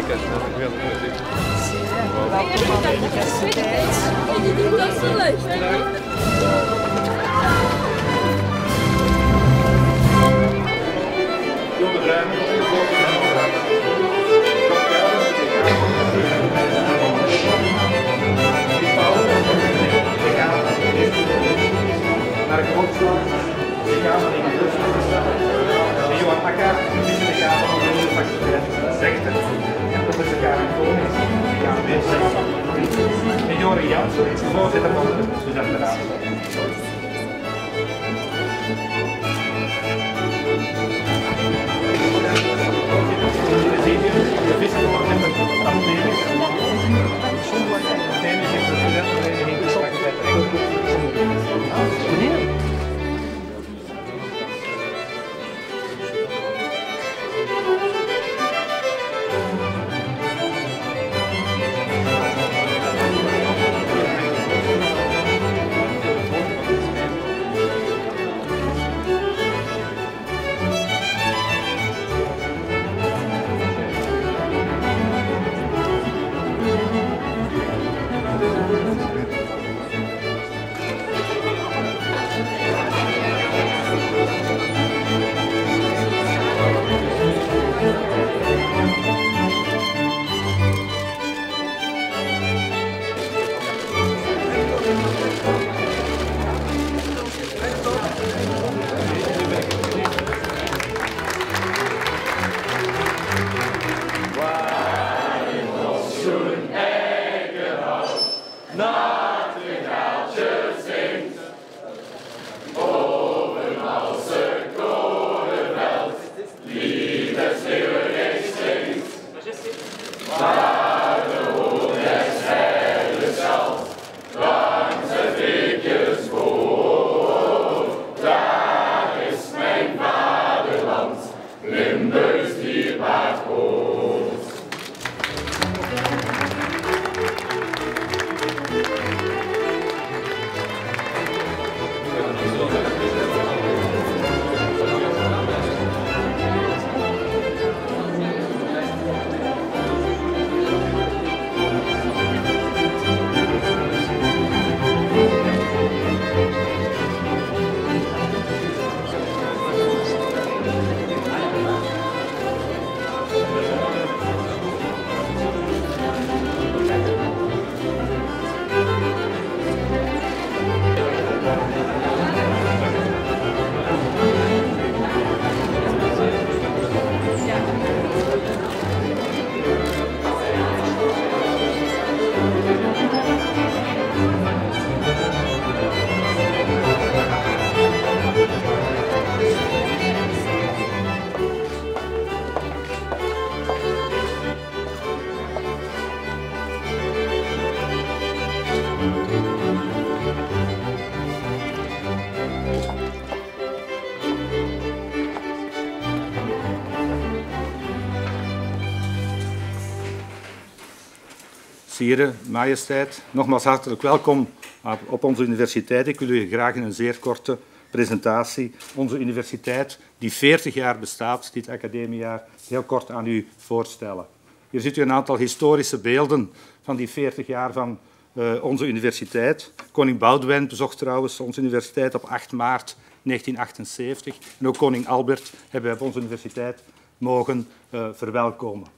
Welkom aan de universiteit. Dat is zo leuk. Naar de grondslag, de Kamer in de de Johan Akka, de Kamer van de faculteit Zegten, en professor Karin Koning, die aanwezig is, en Joris Jansen, de voorzitter van de studentenraad. De vissendoornemer van Tenis, Tenis is de studentenvereniging van de faculteit Rechten. Sieren, majesteit, nogmaals hartelijk welkom op onze universiteit. Ik wil u graag in een zeer korte presentatie onze universiteit, die 40 jaar bestaat, dit academiejaar, heel kort aan u voorstellen. Hier ziet u een aantal historische beelden van die 40 jaar van onze universiteit. Koning Boudewijn bezocht trouwens onze universiteit op 8 maart 1978. En ook koning Albert hebben we op onze universiteit mogen verwelkomen.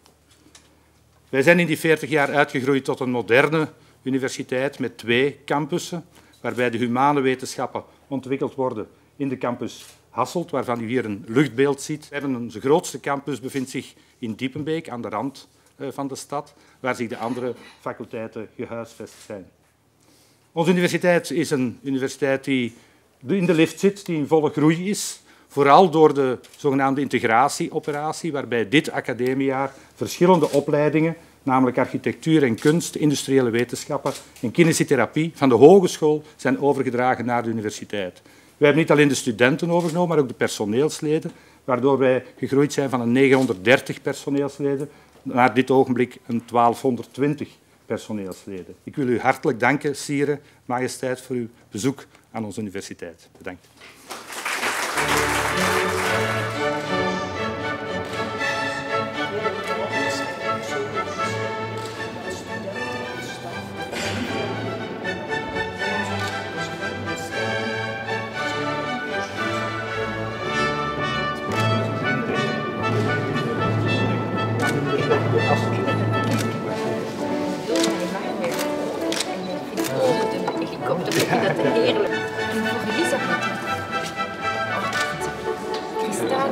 Wij zijn in die 40 jaar uitgegroeid tot een moderne universiteit met 2 campussen, waarbij de humane wetenschappen ontwikkeld worden in de campus Hasselt, waarvan u hier een luchtbeeld ziet. Onze grootste campus bevindt zich in Diepenbeek, aan de rand van de stad, waar zich de andere faculteiten gehuisvest zijn. Onze universiteit is een universiteit die in de lift zit, die in volle groei is, vooral door de zogenaamde integratieoperatie, waarbij dit academiejaar verschillende opleidingen, namelijk architectuur en kunst, industriële wetenschappen en kinesietherapie, van de hogeschool zijn overgedragen naar de universiteit. We hebben niet alleen de studenten overgenomen, maar ook de personeelsleden, waardoor wij gegroeid zijn van een 930 personeelsleden naar dit ogenblik een 1220 personeelsleden. Ik wil u hartelijk danken, Sieren, majesteit, voor uw bezoek aan onze universiteit. Bedankt.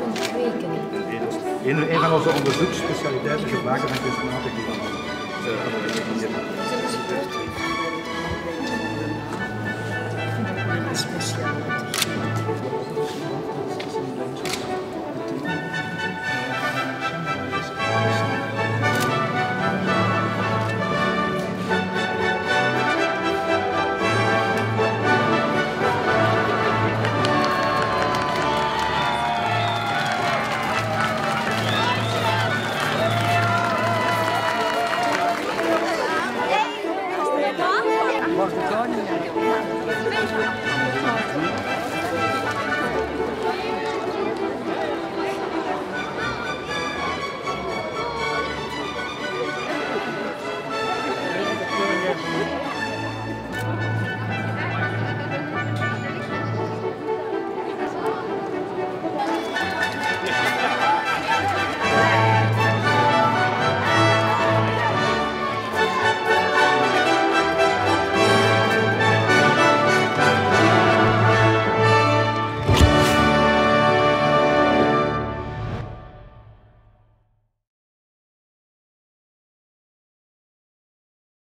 gewoon kweken. Een van onze onderzoeksspecialiteiten is het maken van kunstmatige giften. Speciaal.